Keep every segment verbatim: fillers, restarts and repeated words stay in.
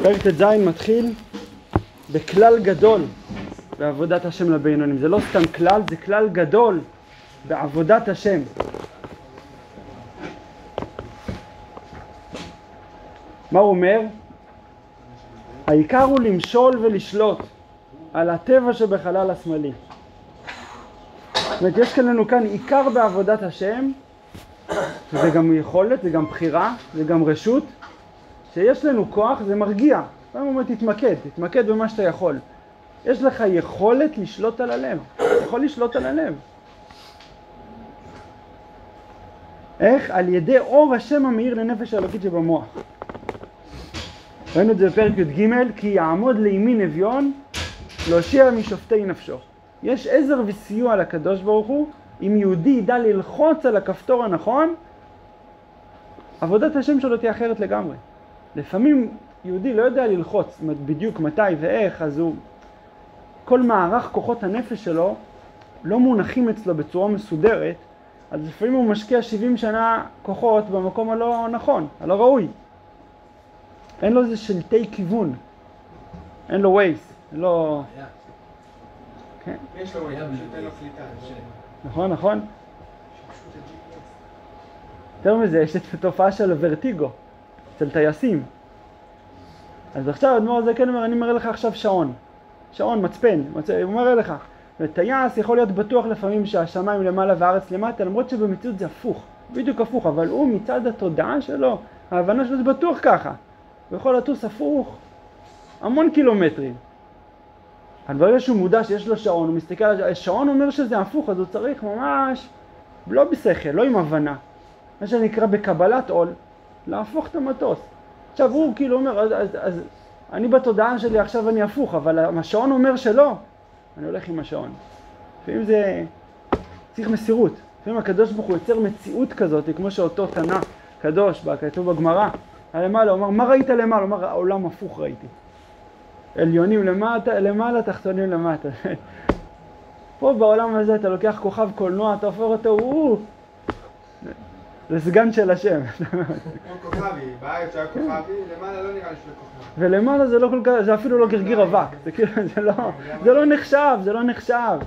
פרק ט"ז מתחיל בכלל גדול בעבודת השם לבינונים. זה לא סתם כלל, זה כלל גדול בעבודת השם. מה הוא אומר? העיקר הוא למשול ולשלוט על הטבע שבחלל השמאלי. זאת אומרת, יש לנו כאן עיקר בעבודת השם, זה גם יכולת, זה גם בחירה, זה גם רשות, שיש לנו כוח, זה מרגיע. זאת אומרת, תתמקד, תתמקד במה שאתה יכול. יש לך יכולת לשלוט על הלב, אתה יכול לשלוט על הלב. איך? על ידי אור השם המאיר לנפש האלוקית שבמוח. ראינו את זה בפרק י"ג, כי יעמוד לימין אביון, להושיע משופטי נפשו. יש עזר וסיוע לקדוש ברוך הוא, אם יהודי ידע ללחוץ על הכפתור הנכון, עבודת השם שלו תהיה אחרת לגמרי. לפעמים יהודי לא יודע ללחוץ בדיוק מתי ואיך, אז הוא, כל מערך כוחות הנפש שלו לא מונחים אצלו בצורה מסודרת, אז לפעמים הוא משקיע שבעים שנה כוחות במקום הלא נכון, הלא ראוי. אין לו איזה שלטי כיוון, אין לו ווייס, אין לו... כן. יש לו ווייס, פשוט אין לו קליטה. נכון, נכון. יותר מזה, יש את התופעה של הוורטיגו, אצל טייסים. אז עכשיו האדמו"ר הזה כן אומר, אני מראה לך עכשיו שעון. שעון, מצפן, מצפן, הוא מראה לך. וטייס יכול להיות בטוח לפעמים שהשמיים למעלה והארץ למטה, למרות שבמציאות זה הפוך, בדיוק הפוך, אבל הוא מצד התודעה שלו, ההבנה שלו זה בטוח ככה. הוא יכול לטוס הפוך המון קילומטרים. אבל ברגע שהוא מודע שיש לו שעון, הוא מסתכל על השעון, אומר שזה הפוך, אז הוא צריך ממש, לא בשכל, לא עם הבנה. מה שנקרא בקבלת עול, להפוך את המטוס. עכשיו הוא כאילו אומר, אז, אז, אז אני בתודעה שלי עכשיו אני הפוך, אבל השעון אומר שלא, אני הולך עם השעון. לפעמים זה צריך מסירות. לפעמים הקדוש ברוך הוא יוצר מציאות כזאת, כמו שאותו תנא קדוש, כתוב בגמרא, למעלה, הוא אמר, מה ראית למעלה? הוא אמר, העולם הפוך ראיתי. עליונים למטה, למעלה, תחתונים למטה. פה בעולם הזה אתה לוקח כוכב קולנוע, אתה הופך אותו, הוא... זה סגן של השם. כמו כוכבי, בארץ שהיה כוכבי, למעלה לא נראה לי שזה כוכב. ולמעלה זה לא כל כך, זה אפילו לא גרגיר אבק. זה כאילו, זה לא, זה לא נחשב, זה לא נחשב.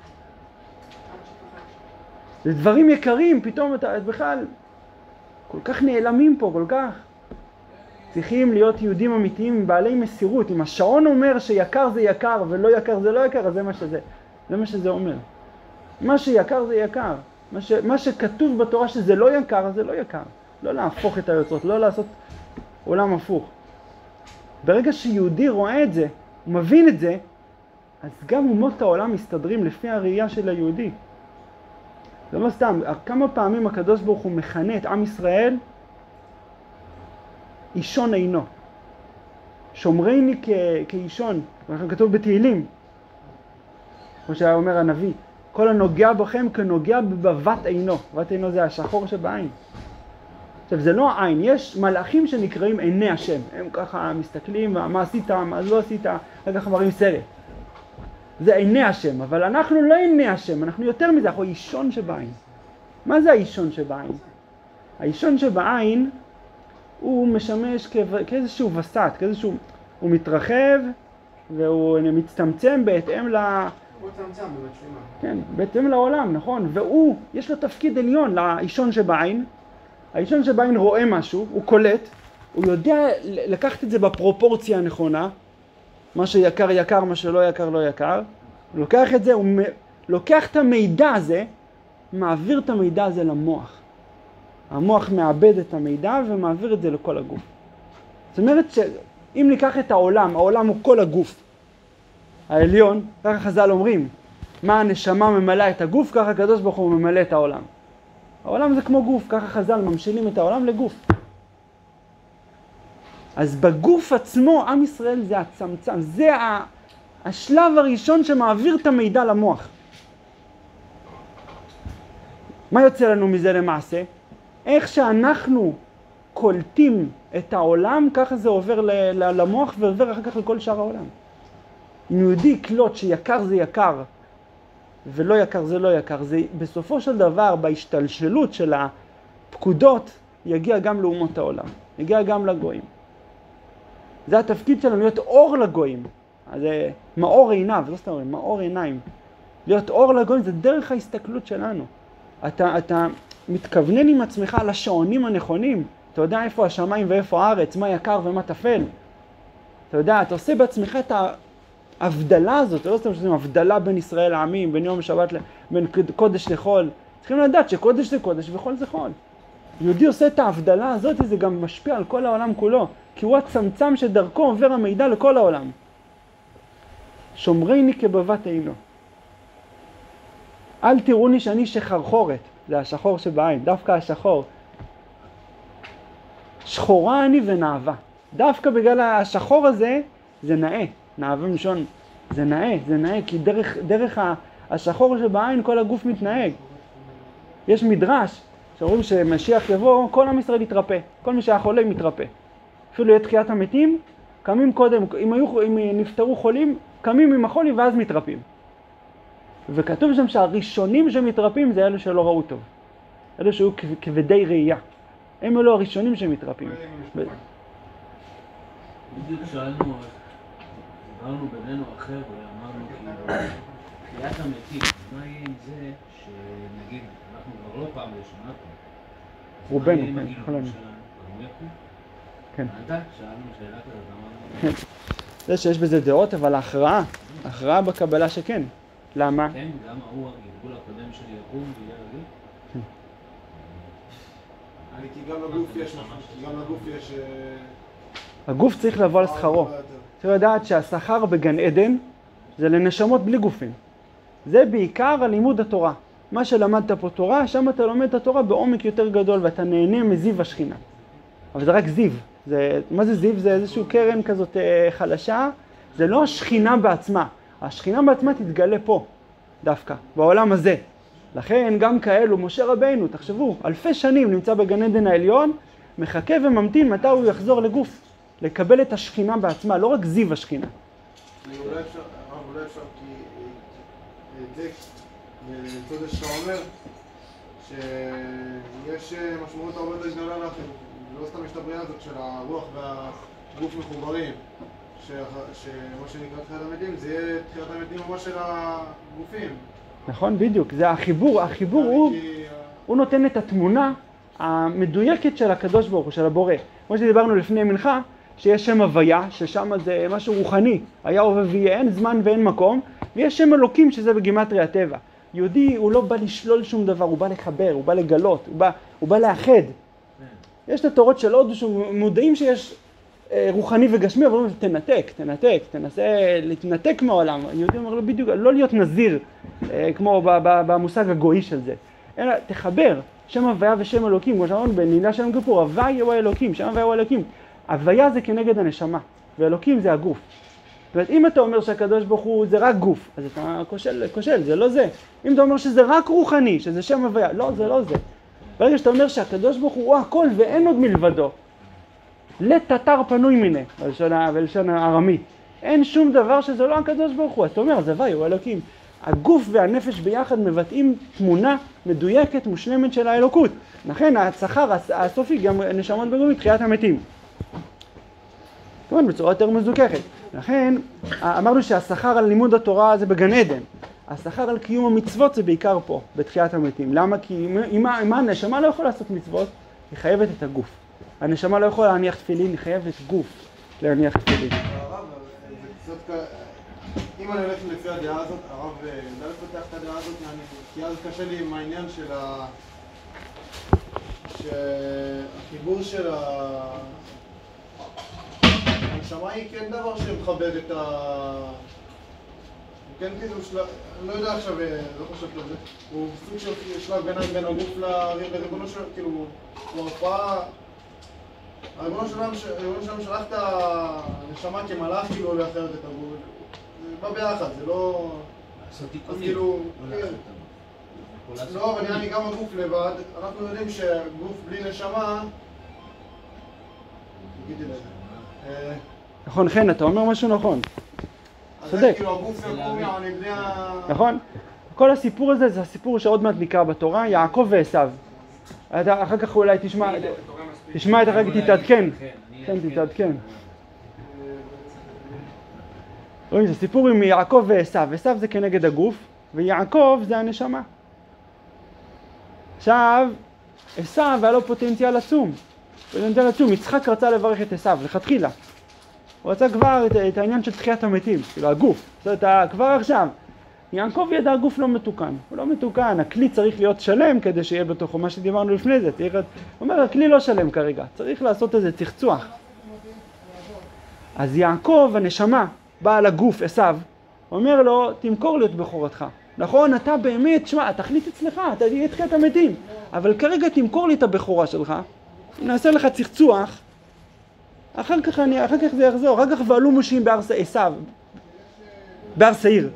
זה דברים יקרים, פתאום אתה בכלל כל כך נעלמים פה, כל כך. צריכים להיות יהודים אמיתיים, בעלי מסירות. אם השעון אומר שיקר זה יקר ולא יקר זה לא יקר, אז זה מה שזה, זה מה שזה אומר. מה שיקר זה יקר. מה, ש, מה שכתוב בתורה שזה לא יקר, זה לא יקר. לא להפוך את היוצרות, לא לעשות עולם הפוך. ברגע שיהודי רואה את זה, הוא מבין את זה, אז גם אומות העולם מסתדרים לפי הראייה של היהודי. זה לא סתם, כמה פעמים הקדוש ברוך הוא מכנה את עם ישראל, אישון עינו. שומרני כ- כאישון, כתוב בתהילים, כמו שאומר הנביא, כל הנוגע בכם כנוגע בבת עינו. בבת עינו זה השחור שבעין. עכשיו זה לא העין, יש מלאכים שנקראים עיני השם. הם ככה מסתכלים, מה עשית, מה לא עשית, רק ככה מראים סרט. זה עיני השם, אבל אנחנו לא עיני השם, אנחנו יותר מזה, אנחנו אישון שבעין. מה זה האישון שבעין? האישון שבעין הוא משמש כ- כאיזשהו וסת, כאיזשהו, הוא מתרחב והוא מצטמצם בהתאם ל... הוא צמצם במצלמה. כן, בהתאם לעולם, נכון. והוא, יש לו תפקיד עליון לאישון שבעין. האישון שבעין רואה משהו, הוא קולט, הוא יודע לקחת את זה בפרופורציה הנכונה, מה שיקר יקר, מה שלא יקר לא יקר. הוא לוקח את זה, הוא לוקח את המידע הזה, מעביר את המידע הזה למוח. המוח מאבד את המידע ומעביר את זה לכל הגוף. זאת אומרת שאם ניקח את העולם, העולם הוא כל הגוף. העליון, ככה חז"ל אומרים, מה הנשמה ממלא את הגוף, ככה הקדוש ברוך הוא ממלא את העולם. העולם זה כמו גוף, ככה חז"ל ממשילים את העולם לגוף. אז בגוף עצמו, עם ישראל זה הצמצם, זה השלב הראשון שמעביר את המידע למוח. מה יוצא לנו מזה למעשה? איך שאנחנו קולטים את העולם, ככה זה עובר למוח ועובר אחר כך לכל שאר העולם. אם יהודי קלוט שיקר זה יקר ולא יקר זה לא יקר, זה בסופו של דבר בהשתלשלות של הפקודות יגיע גם לאומות העולם, יגיע גם לגויים. זה התפקיד שלנו, להיות אור לגויים. אז זה מאור עיניו, לא סתם אומרים, מאור עיניים. להיות אור לגויים זה דרך ההסתכלות שלנו. אתה, אתה מתכוונן עם עצמך על השעונים הנכונים. אתה יודע איפה השמיים ואיפה הארץ, מה יקר ומה תפל. אתה יודע, אתה עושה בעצמך את ההבדלה הזאת, לא סתם שעושים הבדלה בין ישראל לעמים, בין יום שבת, בין קודש לחול. צריכים לדעת שקודש זה קודש וחול זה חול. יהודי עושה את ההבדלה הזאת, זה גם משפיע על כל העולם כולו, כי הוא הצמצם שדרכו עובר המידע לכל העולם. שומרני כבבת עינו. אל תראוני שאני שחרחורת, זה השחור שבעין, דווקא השחור. שחורה אני ונאווה. דווקא בגלל השחור הזה, זה נאה. נאווה משון, זה נאה, זה נאה, כי דרך, דרך השחור שבעין כל הגוף מתנהג. יש מדרש, שאומרים שמשיח יבוא, כל עם ישראל יתרפא. כל מי שהיה חולה מתרפא. אפילו יהיה תחיית המתים, קמים קודם, אם, היו, אם נפטרו חולים, קמים עם החולי ואז מתרפאים. וכתוב שם שהראשונים שמתרפאים זה אלו שלא ראו טוב. אלו שהיו כבדי ראייה. הם אלו הראשונים שמתרפאים. בדיוק שאלנו, אמרנו בינינו אחר ואמרנו כאילו, תחיית המתים, מה יהיה עם זה שנגיד, אנחנו כבר לא פעם ראשונה פה. רובנו, כן, כולנו. כן. שאלנו שאלה כזאת, אמרנו. זה שיש בזה דעות, אבל ההכרעה, ההכרעה בקבלה שכן. למה? כן, גם ההוא הגלגול הקודם שלי יקום ויהיה רגיל? כן. אני כי גם לגוף יש, גם לגוף יש... הגוף צריך לבוא על שכרו. צריך לדעת שהשכר בגן עדן זה לנשמות בלי גופים. זה בעיקר הלימוד התורה. מה שלמדת פה תורה, שם אתה לומד את התורה בעומק יותר גדול ואתה נהנה מזיו השכינה. אבל זה רק זיו. זה, מה זה זיו? זה איזשהו קרן כזאת חלשה. זה לא השכינה בעצמה. השכינה בעצמה תתגלה פה, דווקא, בעולם הזה. לכן גם כאלו, משה רבינו, תחשבו, אלפי שנים נמצא בגן עדן העליון, מחכה וממתין מתי הוא יחזור לגוף, לקבל את השכינה בעצמה, לא רק זיו השכינה. אולי אפשר, אולי אפשר, כי זה, לצוד שאתה אומר, שיש משמעות הרבה יותר גדולה לכם, לא סתם יש את הבריאה הזאת של הרוח והגוף מחוברים. שמה שנקרא תחיית המתים, זה יהיה תחיית המתים ממש של הגופים. נכון, בדיוק. זה החיבור, החיבור הוא, הוא נותן את התמונה המדויקת של הקדוש ברוך הוא, של הבורא. כמו שדיברנו לפני מנחה, שיש שם הוויה, ששם זה משהו רוחני, היה הווה ויהיה, אין זמן ואין מקום, ויש שם אלוקים שזה בגימטריה הטבע. יהודי הוא לא בא לשלול שום דבר, הוא בא לחבר, הוא בא לגלות, הוא בא, הוא בא לאחד. יש את התורות של הודו שמודעים שיש רוחני וגשמי, אבל אומרים, תנתק, תנתק, תנסה להתנתק מהעולם. יהודי אומר לו בדיוק, לא להיות נזיר, כמו במושג הגוי של זה, אלא תחבר שם הוויה ושם אלוקים, כמו שאמרנו בנעילה של יום כיפור, הוויה הוא האלוקים, שם הוויה הוא האלוקים. הוויה זה כנגד הנשמה, ואלוקים זה הגוף. זאת אומרת, אם אתה אומר שהקדוש ברוך הוא זה רק גוף, אז אתה כושל, כושל, זה לא זה. אם אתה אומר שזה רק רוחני, שזה שם הוויה, לא, זה לא זה. ברגע שאתה אומר שהקדוש ברוך הוא הכל ואין עוד מלבדו, לתתר פנוי מיני, בלשון הארמי. אין שום דבר שזה לא הקדוש ברוך הוא. אתה אומר, זה הוויה, הוא אלוקים. הגוף והנפש ביחד מבטאים תמונה מדויקת, מושלמת של האלוקות. לכן השכר הסופי גם נשמות בגויים, תחיית המתים. כמובן, בצורה יותר מזוככת. לכן אמרנו שהשכר על לימוד התורה זה בגן עדן. השכר על קיום המצוות זה בעיקר פה, בתחיית המתים. למה? כי אם הנשמה לא יכולה לעשות מצוות, היא חייבת את הגוף. הנשמה לא יכולה להניח תפילין, היא חייבת גוף להניח תפילין. הרב, זה קצת אם אני הולך לפי הדעה הזאת, הרב, לא לפתח את הדעה הזאת, כי אז קשה לי עם העניין של ה... שהחיבור של ה... הנשמה היא כן דבר שמכבד את ה... כן, כאילו, אני לא יודע עכשיו, לא חושב על זה, הוא סוג של שלב ביניים בין הגוף לריבונו שלו, כאילו, הוא הרפאה... הריבונו שלנו שלח את הנשמה כמלאך, כאילו, לאחרת את הגוף. זה בא ביחד, זה לא... לעשות תיקונים. כאילו... לא, אבל נראה לי גם הגוף לבד, אנחנו יודעים שגוף בלי נשמה... תגידי לזה. נכון, חן, אתה אומר משהו נכון. אז צודק. זה כאילו הגוף יקום יעני בני ה... נכון. כל הסיפור הזה זה הסיפור שעוד מעט נקרא בתורה, יעקב ועשיו. אתה אחר כך אולי תשמע, תשמע את אחר כך תתעדכן. כן, תתעדכן. רואים, זה סיפור עם יעקב ועשיו. עשיו זה כנגד הגוף, ויעקב זה הנשמה. עכשיו, עשיו היה לו פוטנציאל עצום. פוטנציאל עצום. יצחק רצה לברך את עשיו, לכתחילה. הוא רצה כבר את, את העניין של תחיית המתים, כאילו הגוף. זאת אומרת, כבר עכשיו. יעקב ידע הגוף לא מתוקן. הוא לא מתוקן, הכלי צריך להיות שלם כדי שיהיה בתוכו, מה שדיברנו לפני זה. הוא אומר, הכלי לא שלם כרגע, צריך לעשות איזה צחצוח. אז יעקב, הנשמה, בא על הגוף, עשיו, אומר לו, תמכור לי את בכורתך. נכון, אתה באמת, שמע, תחליט אצלך, אתה תהיה תחיית המתים. אבל כרגע תמכור לי את הבכורה שלך, נעשה לך צחצוח, אחר כך, אני, אחר כך זה יחזור, אחר כך ועלו מושיעים בהר עשיו, בהר שעיר.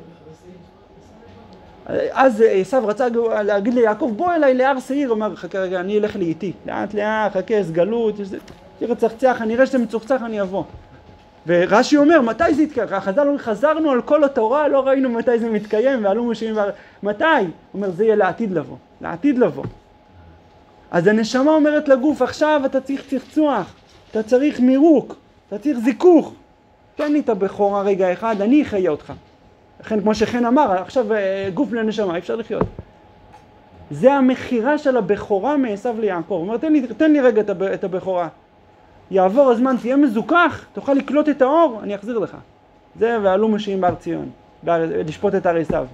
אז עשיו רצה להגיד ליעקב, בוא אליי להר שעיר, הוא אומר, חכה רגע, אני אלך לי איתי, לאט לאט, חכה, סגלות, תראה צחצח, אני אראה שאתה מצוחצח, אני אבוא. ורש"י אומר, מתי זה יתקיים? חזרנו, חזרנו על כל התורה, לא ראינו מתי זה מתקיים, ועלו מושיעים בהר... מתי? הוא אומר, זה יהיה לעתיד לבוא, לעתיד לבוא. אז הנשמה אומרת לגוף, עכשיו אתה צריך צחצוח, אתה צריך מירוק, אתה צריך זיכוך. תן לי את הבכורה רגע אחד, אני אחיה אותך. לכן, כמו שחן אמר, עכשיו גוף לנשמה, אפשר לחיות. זה המחירה של הבכורה מעשיו ליעקב. הוא אומר, תן לי, תן לי רגע את הבכורה. יעבור הזמן, תהיה מזוכח, תוכל לקלוט את האור, אני אחזיר לך. זה ועלו מושיעים בהר ציון, לשפוט את הר עשיו.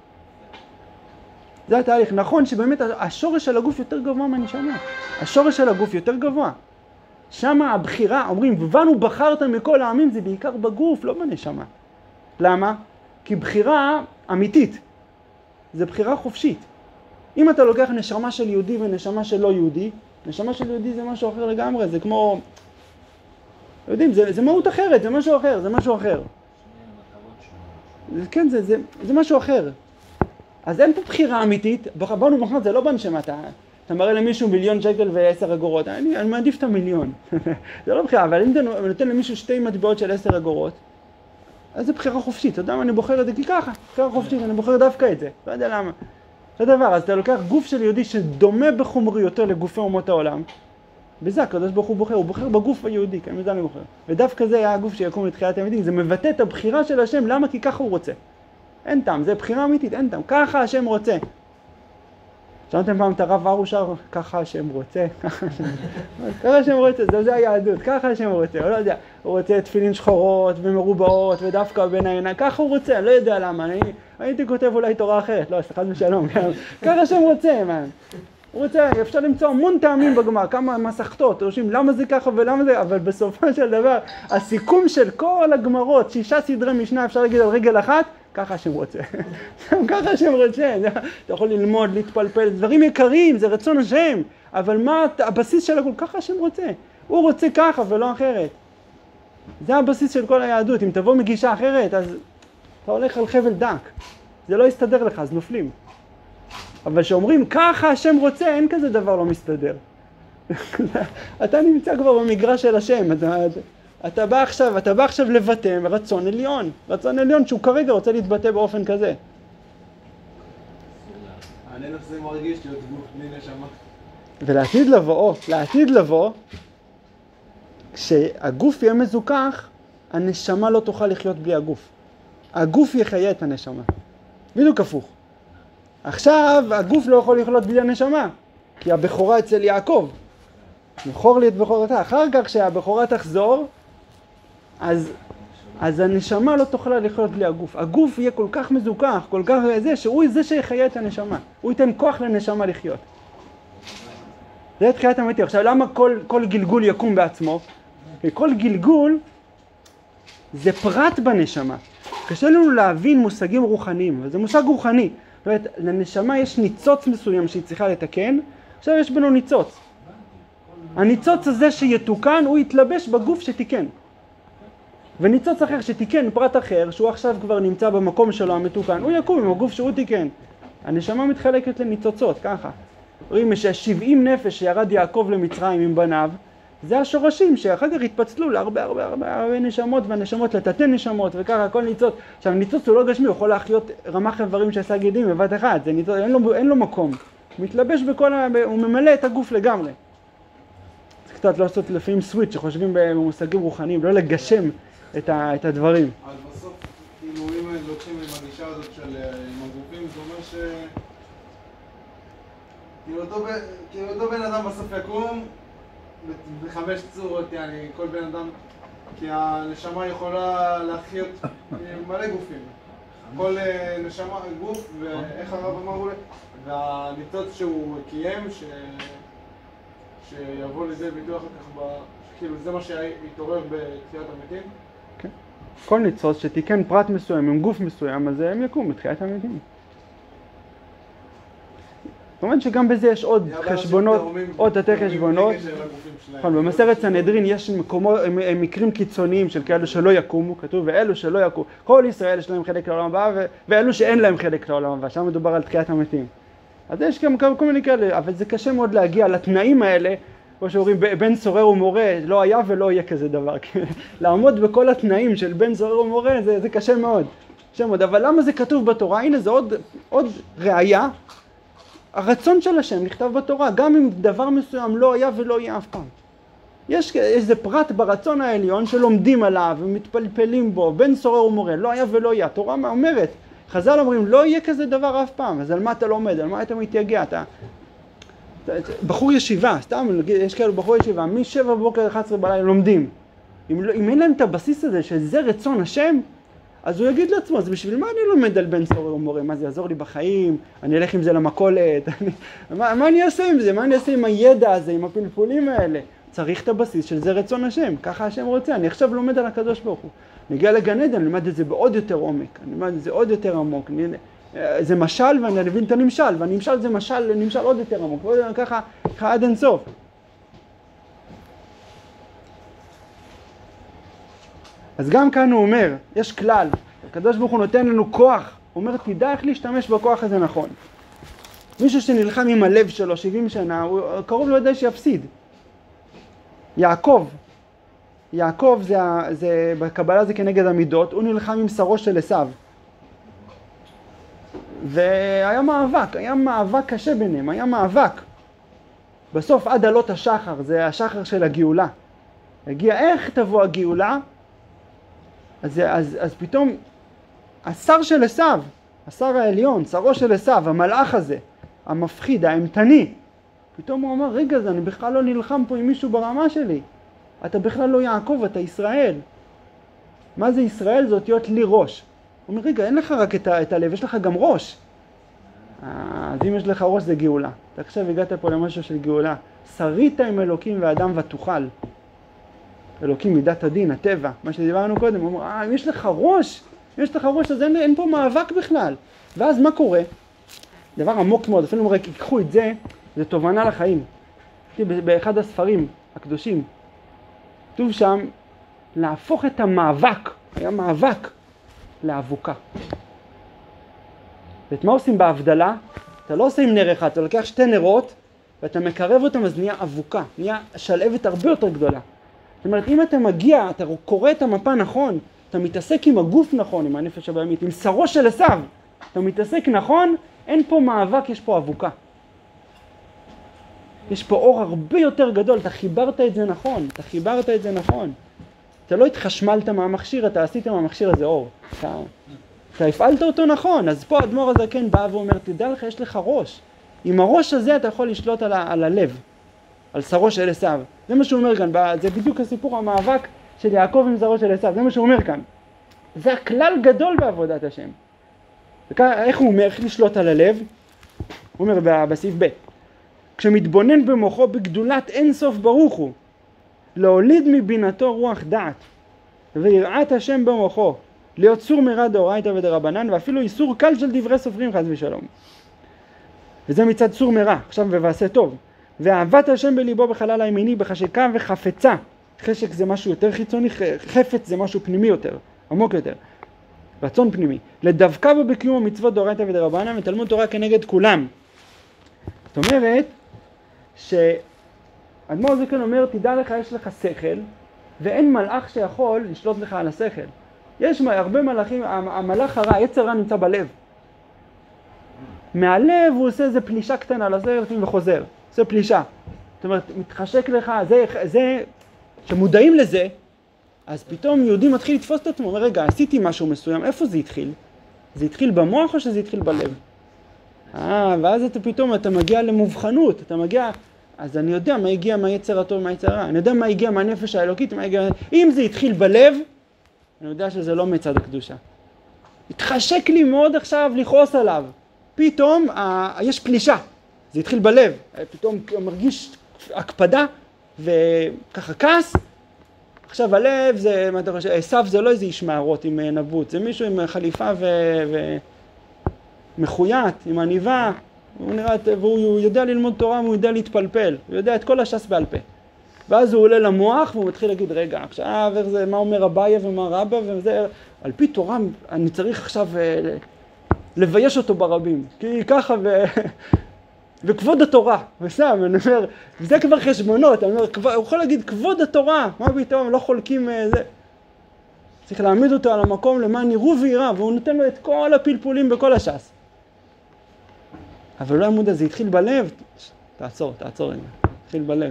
זה התהליך. נכון שבאמת השורש של הגוף יותר גבוה מהנשמה. השורש של הגוף יותר גבוה. שם הבחירה, אומרים, ובנו בחרת מכל העמים, זה בעיקר בגוף, לא בנשמה. למה? כי בחירה אמיתית. זה בחירה חופשית. אם אתה לוקח נשמה של יהודי ונשמה של לא יהודי, נשמה של יהודי זה משהו אחר לגמרי, זה כמו... יודעים, זה, זה מהות אחרת, זה משהו אחר, זה משהו אחר. כן, זה, זה, זה משהו אחר. אז אין פה בחירה אמיתית, באנו מחר זה לא בנשמה, אתה, אתה מראה למישהו מיליון שקל ועשר אגורות, אני, אני מעדיף את המיליון. זה לא בחירה, אבל אם אתה נותן למישהו שתי מטבעות של עשר אגורות, אז זה בחירה חופשית, אתה יודע מה, אני בוחר את זה כי ככה, בחירה חופשית, אני בוחר דווקא את זה, לא יודע למה. זה דבר, אז אתה לוקח גוף של יהודי שדומה בחומריותו לגופי אומות העולם, בזה הקדוש ברוך הוא בוחר, הוא בוחר בגוף היהודי, כן, מזה אני בוחר. ודווקא זה היה הגוף שיקום לתחיית המתים, זה מבטא את הבחירה של השם, למה? כי ככה הוא רוצה. אין טעם, זה בחירה אמיתית, אין טעם, ככה השם רוצה. שמעתם פעם את הרב ארושר, ככה השם רוצה, ככה השם רוצה, זה, זה היהדות, ככה השם רוצה, הוא לא יודע, הוא רוצה תפילין שחורות ומרובעות ודווקא בין העיניים, ככה הוא רוצה, לא יודע למה, אני הייתי כותב אולי תורה אחרת, לא, סליחה ושלום, ככה השם רוצה, מה? הוא רוצה, אפשר למצוא המון טעמים בגמר, כמה מסכתות, חושבים למה זה ככה ולמה זה, אבל בסופו של דבר, הסיכום של כל הגמרות, שישה סדרי משנה, אפשר להגיד על רגל אחת, ככה השם רוצה. ככה השם רוצה. אתה יכול ללמוד, להתפלפל, דברים יקרים, זה רצון השם, אבל מה הבסיס של הכל? ככה השם רוצה. הוא רוצה ככה ולא אחרת. זה הבסיס של כל היהדות. אם תבוא מגישה אחרת, אז אתה הולך על חבל דק. זה לא יסתדר לך, אז נופלים. אבל שאומרים, ככה השם רוצה, אין כזה דבר לא מסתדר. אתה נמצא כבר במגרש של השם, אתה, אתה בא עכשיו, אתה בא עכשיו לבטא רצון עליון, רצון עליון שהוא כרגע רוצה להתבטא באופן כזה. אני לא שזה מרגיש להיות גוף בלי נשמה. ולעתיד לבוא, או, לעתיד לבוא, כשהגוף יהיה מזוכח, הנשמה לא תוכל לחיות בלי הגוף. הגוף יחיה את הנשמה. בדיוק הפוך. עכשיו הגוף לא יכול לחיות בלי הנשמה, כי הבכורה אצל יעקב. מכור לי את בכורתה. אחר כך כשהבכורה תחזור, אז, אז הנשמה לא תוכל לחיות בלי הגוף. הגוף יהיה כל כך מזוכח, כל כך זה, שהוא זה שיחיה את הנשמה. הוא ייתן כוח לנשמה לחיות. זה תחיית המתים. עכשיו למה כל, כל גלגול יקום בעצמו? כי כל גלגול זה פרט בנשמה. קשה לנו להבין מושגים רוחניים, וזה מושג רוחני. זאת אומרת, לנשמה יש ניצוץ מסוים שהיא צריכה לתקן, עכשיו יש בנו ניצוץ. הניצוץ הזה שיתוקן, הוא יתלבש בגוף שתיקן. וניצוץ אחר שתיקן פרט אחר, שהוא עכשיו כבר נמצא במקום שלו המתוקן, הוא יקום עם הגוף שהוא תיקן. הנשמה מתחלקת לניצוצות, ככה. רואים ששבעים נפש שירד יעקב למצרים עם בניו, זה השורשים שאחר כך התפצלו להרבה הרבה הרבה הרבה נשמות, והנשמות לתתי נשמות וככה, הכל ניצוץ. עכשיו ניצוץ הוא לא גשמי, הוא יכול להחיות רמ"ח איברים שעשה גידים בבת אחת, זה ניצוץ, אין לו, אין לו מקום. הוא מתלבש בכל, הוא ממלא את הגוף לגמרי. זה קצת לא לעשות לפעמים סוויץ' שחושבים במושגים רוחניים, לא לגשם את, ה, את הדברים. אז בסוף הולכים עם הגישה הזאת של עם הגופים, זה אומר ש... כאילו אותו, כאילו אותו בן אדם בסוף יקום בחמש צורות, יעני, כל בן אדם, כי הנשמה יכולה להחיות מלא גופים. כל נשמה, גוף, ואיך הרב אמרו לי, והניצוץ שהוא קיים, ש... שיבוא לזה ביטוי אחר כך, ב... כאילו זה מה שהתעורר בתחיית המתים. כן. כל ניצוץ שתיקן פרט מסוים עם גוף מסוים, אז הם יקום בתחיית המתים. זאת אומרת שגם בזה יש עוד חשבונות, עוד תתי חשבונות. נכון, במסכת סנהדרין יש מקרים קיצוניים של כאלו שלא יקומו, כתוב ואלו שלא יקומו. כל ישראל יש להם חלק לעולם הבא ואלו שאין להם חלק לעולם הבא, שם מדובר על תחיית המתים. אז יש גם כל מיני כאלה, אבל זה קשה מאוד להגיע לתנאים האלה, כמו שאומרים בן סורר ומורה, לא היה ולא יהיה כזה דבר. לעמוד בכל התנאים של בן סורר ומורה זה, זה קשה מאוד. קשה מאוד. אבל למה זה כתוב בתורה? הנה זה עוד, עוד ראיה. הרצון של השם נכתב בתורה, גם אם דבר מסוים לא היה ולא יהיה אף פעם. יש איזה פרט ברצון העליון שלומדים עליו ומתפלפלים בו, בן סורר ומורה, לא היה ולא יהיה. התורה אומרת, חז"ל אומרים, לא יהיה כזה דבר אף פעם, אז על מה אתה לומד, על מה אתה מתייגע? אתה... בחור ישיבה, סתם, יש כאלו בחור ישיבה, מ-שבע בבוקר אחת עשרה בלילה לומדים. אם, אם אין להם את הבסיס הזה שזה רצון השם, אז הוא יגיד לעצמו, אז בשביל מה אני לומד על בן סורר ומורה? מה זה יעזור לי בחיים? אני אלך עם זה למכולת? מה, מה אני אעשה עם זה? מה אני אעשה עם הידע הזה, עם הפלפולים האלה? צריך את הבסיס של זה רצון השם, ככה השם רוצה. אני עכשיו לומד על הקדוש ברוך הוא. נגיע לגן עדן, אני לומד את זה בעוד יותר עומק, אני לומד את זה עוד יותר עמוק. אני, זה משל ואני מבין את הנמשל, והנמשל זה משל, נמשל עוד יותר עמוק. ככה, ככה עד אין סוף. אז גם כאן הוא אומר, יש כלל, הקדוש ברוך הוא נותן לנו כוח, הוא אומר, תדע איך להשתמש בכוח הזה נכון. מישהו שנלחם עם הלב שלו שבעים שנה, הוא קרוב לא יודע שיפסיד. יעקב, יעקב זה, זה, בקבלה זה כנגד המידות, הוא נלחם עם שרו של עשיו. והיה מאבק, היה מאבק קשה ביניהם, היה מאבק. בסוף עד עלות השחר, זה השחר של הגאולה. הגיע איך תבוא הגאולה, אז, אז, אז פתאום השר של עשיו, השר העליון, שרו של עשיו, המלאך הזה, המפחיד, האמתני, פתאום הוא אמר, רגע, אני בכלל לא נלחם פה עם מישהו ברמה שלי. אתה בכלל לא יעקב, אתה ישראל. מה זה ישראל? זה אותיות לי ראש. הוא אומר, רגע, אין לך רק את, ה, את הלב, יש לך גם ראש. אז אם יש לך ראש זה גאולה. אתה עכשיו הגעת פה למשהו של גאולה. שרית עם אלוקים ואדם ותוכל. אלוקים מידת הדין, הטבע, מה שדיברנו קודם. הוא אומר, אה, אם יש לך ראש, אם יש לך ראש, אז אין, אין פה מאבק בכלל. ואז מה קורה? דבר עמוק מאוד, אפילו רק ייקחו את זה, זה תובנה לחיים. באחד הספרים הקדושים, כתוב שם, להפוך את המאבק, היה מאבק, לאבוקה. ואת מה עושים בהבדלה? אתה לא עושה עם נר אחד, אתה לוקח שתי נרות, ואתה מקרב אותם, אז נהיה אבוקה, נהיה שלהבת הרבה יותר גדולה. זאת אומרת, אם אתה מגיע, אתה קורא את המפה נכון, אתה מתעסק עם הגוף נכון, עם הנפש הבאמית, עם שרו של עשיו, אתה מתעסק נכון, אין פה מאבק, יש פה אבוקה. יש פה אור הרבה יותר גדול, אתה חיברת את זה נכון, אתה חיברת את זה נכון. אתה לא התחשמלת מהמכשיר, אתה עשית מהמכשיר הזה אור. אתה, אתה הפעלת אותו נכון, אז פה האדמו"ר הזקן בא ואומר, תדע לך, יש לך ראש. עם הראש הזה אתה יכול לשלוט על, ה, על הלב, על שרו של עשיו. זה מה שהוא אומר כאן, זה בדיוק הסיפור המאבק של יעקב עם שרו של עשיו, זה מה שהוא אומר כאן. זה הכלל גדול בעבודת השם. וכאן, איך הוא אומר, איך לשלוט על הלב? הוא אומר בסעיף ב' כשמתבונן במוחו בגדולת אין סוף ברוך הוא, להוליד מבינתו רוח דעת, ויראת השם במוחו, להיות סור מרע דאורייתא ודרבנן, ואפילו איסור קל של דברי סופרים חס ושלום. וזה מצד סור מרע, עכשיו ועשה טוב. ואהבת השם בליבו בחלל הימיני, בחשקה וחפצה. חשק זה משהו יותר חיצוני, חפץ זה משהו פנימי יותר, עמוק יותר. רצון פנימי. לדווקא בו בקיום המצוות דאורייתא ודרבנן, ותלמוד תורה כנגד כולם. זאת אומרת, שאדמו"ר הזקן אומר, תדע לך, יש לך שכל, ואין מלאך שיכול לשלוט לך על השכל. יש הרבה מלאכים, המלאך הרע, יצר רע נמצא בלב. מהלב הוא עושה איזה פלישה קטנה לזה, לפעמים וחוזר. עושה פלישה. זאת אומרת, מתחשק לך, זה, זה, שמודעים לזה, אז פתאום יהודי מתחיל לתפוס את עצמו, אומר, רגע, עשיתי משהו מסוים, איפה זה התחיל? זה התחיל במוח או שזה התחיל בלב? אה, ואז אתה פתאום, אתה מגיע למובחנות, אתה מגיע, אז אני יודע מה הגיע מהיצר הטוב ומהיצר הרע, אני יודע מה הגיע מהנפש האלוקית, מה הגיע, אם זה התחיל בלב, אני יודע שזה לא מצד הקדושה. התחשק לי מאוד עכשיו לכעוס עליו, פתאום ה... יש פלישה, זה התחיל בלב, פתאום מרגיש הקפדה וככה כעס, עכשיו הלב זה, מה אתה חושב, עשיו זה לא איזה איש מערות עם נבוט, זה מישהו עם חליפה ו... ו... מחויית, עם עניבה, הוא נראה, והוא יודע ללמוד תורה, הוא יודע להתפלפל, הוא יודע את כל הש"ס בעל פה. ואז הוא עולה למוח והוא מתחיל להגיד, רגע, עכשיו, איך זה, מה אומר אביי ומה רבא, וזה, על פי תורה, אני צריך עכשיו לבייש אותו ברבים, כי ככה, ו... וכבוד התורה, וסתם, אני אומר, זה כבר חשבונות, אני אומר, הוא יכול להגיד, כבוד התורה, מה פתאום, לא חולקים זה. צריך להעמיד אותו על המקום למען יראו ויראה, והוא נותן לו את כל הפלפולים בכל הש"ס. אבל לא עמוד הזה, התחיל בלב, תעצור, תעצור רגע, התחיל בלב.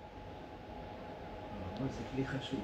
זה כלי חשוב.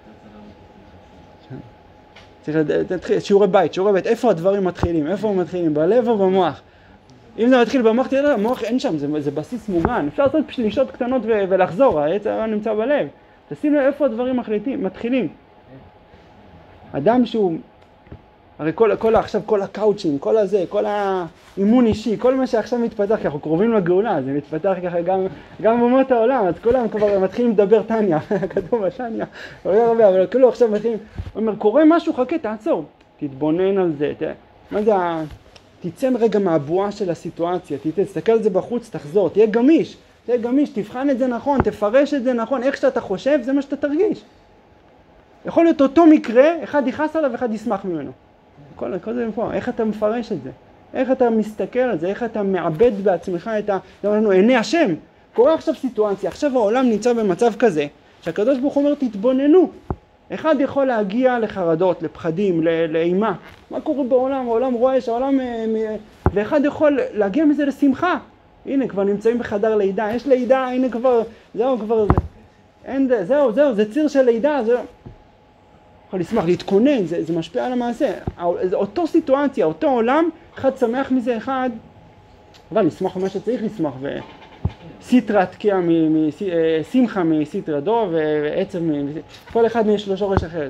צריך להתחיל, שיעורי בית, שיעורי בית, איפה הדברים מתחילים? איפה הם מתחילים? בלב או במוח? אם זה מתחיל במוח, תראה, המוח אין שם, זה, זה בסיס מוגן. אפשר לעשות פלישות קטנות ו- ולחזור, העץ הרע נמצא בלב. תשים לב איפה הדברים מחליטים, מתחילים. אדם שהוא, הרי כל, כל, עכשיו כל הקאוצ'ים, כל הזה, כל האימון אישי, כל מה שעכשיו מתפתח, כי אנחנו קרובים לגאולה, זה מתפתח ככה גם, גם במות העולם, אז כולם כבר מתחילים לדבר טניה, כתוב בטניה, אבל כאילו עכשיו מתחילים, הוא אומר, קורה משהו, חכה, תעצור, תתבונן על זה, ת, מה זה, תצא רגע מהבועה של הסיטואציה, תצא, תסתכל על זה בחוץ, תחזור, תהיה גמיש, תהיה גמיש, תבחן את זה נכון, תפרש את זה נכון, איך שאתה חושב, זה מה שאתה תרגיש. יכול להיות אותו מקרה, אחד יכעס עליו ואחד ישמח ממנו. כל, כל זה פה, איך אתה מפרש את זה? איך אתה מסתכל על זה? איך אתה מעבד בעצמך את ה... אמרנו, עיני השם. קורה עכשיו סיטואציה, עכשיו העולם נמצא במצב כזה, שהקדוש ברוך הוא אומר, תתבוננו. אחד יכול להגיע לחרדות, לפחדים, לאימה. מה קורה בעולם? העולם רועש, העולם... ואחד יכול להגיע מזה לשמחה. הנה, כבר נמצאים בחדר לידה, יש לידה, הנה כבר, זהו, כבר... אין, זהו, זהו, זה ציר של לידה, זהו. יכול לשמח, להתכונן, זה, זה משפיע על המעשה. זה אותו סיטואציה, אותו עולם, אחד שמח מזה, אחד, אבל נשמח מה שצריך לשמח, וסיטרא תקיע, שמחה מסיטרא דו, ועצב, כל אחד יש לו שורש אחר.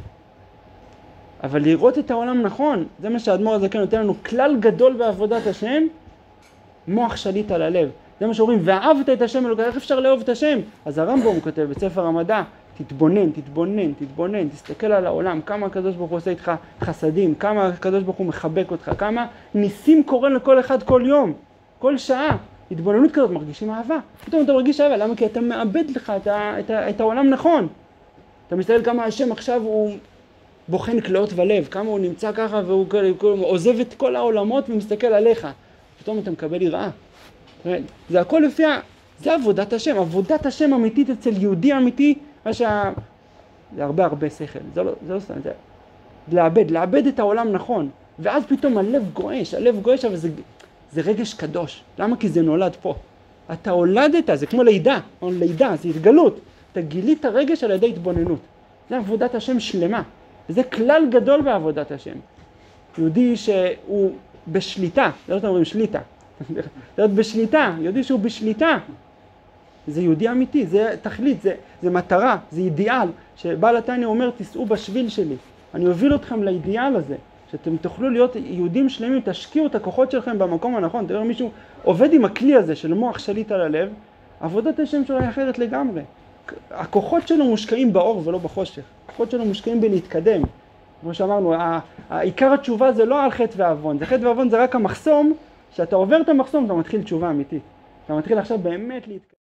אבל לראות את העולם נכון, זה מה שהאדמו"ר הזקן נותן לנו, כלל גדול בעבודת השם, מוח שליט על הלב. זה מה שאומרים, ואהבת את השם אלוקיך, איך אפשר לאהוב את השם? אז הרמב"ם כותב בספר המדע, תתבונן, תתבונן, תתבונן, תסתכל על העולם, כמה הקדוש ברוך הוא עושה איתך חסדים, כמה הקדוש ברוך הוא מחבק אותך, כמה ניסים קורה לכל אחד כל יום, כל שעה. התבוננות כזאת, מרגישים אהבה. פתאום אתה מרגיש אהבה, למה? כי אתה מאבד לך את, ה, את, ה, את העולם נכון. אתה מסתכל כמה השם עכשיו הוא בוחן כלאות ולב, כמה הוא נמצא ככה והוא עוזב את כל העולמות ומסתכל עליך. פתאום אתה מקבל יראה. זה הכל לפי, זה עבודת השם, עבודת השם אמיתית אצל יהודי אמיתי, מה שה... זה הרבה הרבה שכל, זה לא, זה לא סתם, זה לאבד, לאבד את העולם נכון, ואז פתאום הלב גועש, הלב גועש, אבל זה, זה רגש קדוש, למה? כי זה נולד פה, אתה הולדת, זה כמו לידה, או לידה, זה התגלות, אתה גילית הרגש על ידי התבוננות, זה עבודת השם שלמה, וזה כלל גדול בעבודת השם, יהודי שהוא בשליטה, זה לא אתם אומרים שליטה, זה עוד בשליטה, יהודי שהוא בשליטה, זה יהודי אמיתי, זה תכלית, זה, זה מטרה, זה אידיאל, שבעל התניא אומר, תיסעו בשביל שלי, אני אוביל אתכם לאידיאל הזה, שאתם תוכלו להיות יהודים שלמים, תשקיעו את הכוחות שלכם במקום הנכון, תראו מישהו עובד עם הכלי הזה של מוח שליט על הלב, עבודת השם שלו היא אחרת לגמרי, הכוחות שלו מושקעים באור ולא בחושך, הכוחות שלו מושקעים בלהתקדם, כמו שאמרנו, העיקר התשובה זה לא על חטא ועוון, זה חטא ועוון זה רק המחסום, שאתה עובר את המחסום אתה מתחיל תשובה אמיתית, אתה מתחיל עכשיו באמת להתקדם.